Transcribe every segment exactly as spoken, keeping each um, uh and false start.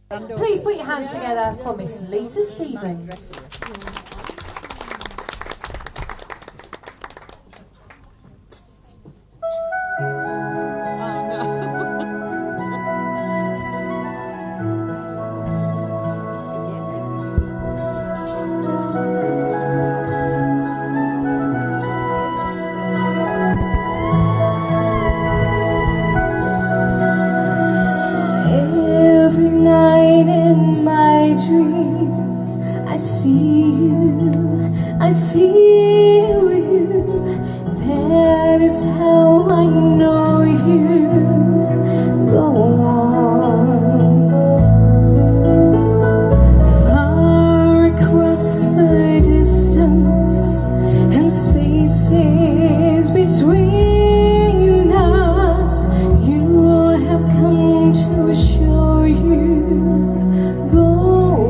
Please put your hands together for Miss Lisa Stevens. I see you, I feel you, that is how I know you. Go on, far across the distance and spaces between us, you have come to assure you. Go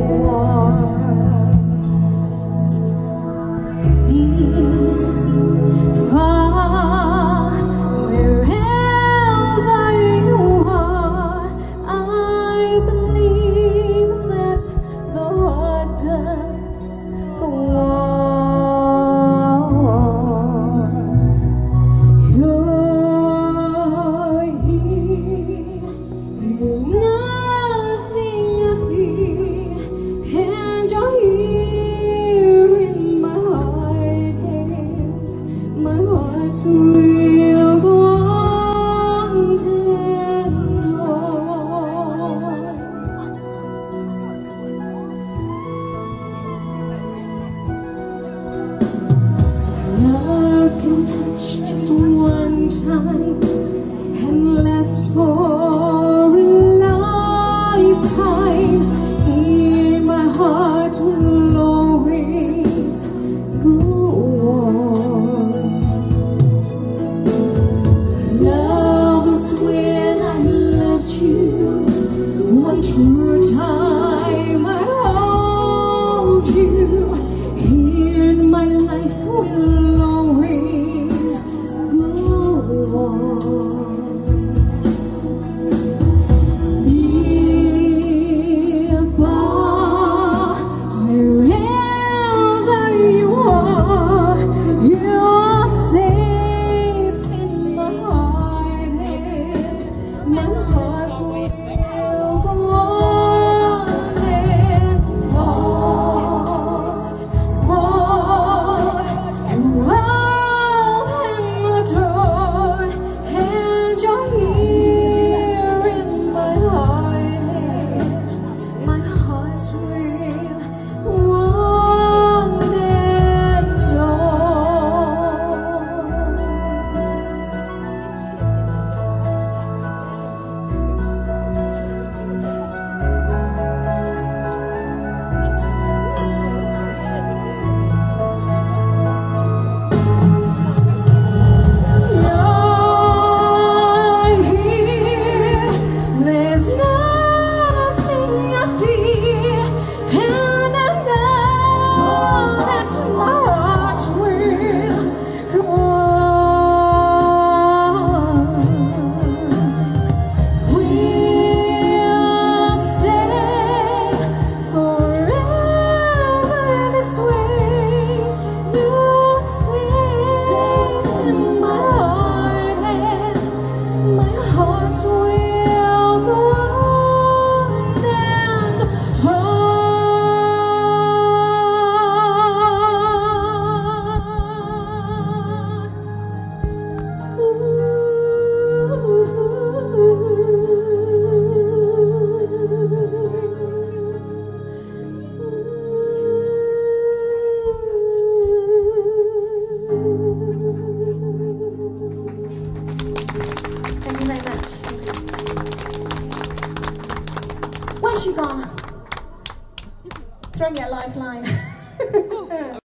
we'll go on till love can touch just one time and last for a lifetime. In my heart will always go on. One true time I'd hold you. In my life will always go on. If I, wherever you are, you are safe in my heart, and my heart's will go on and on. Oh, you love and adore, and you're here in my heart, and my heart's will on and where's she gone? Throw me a lifeline.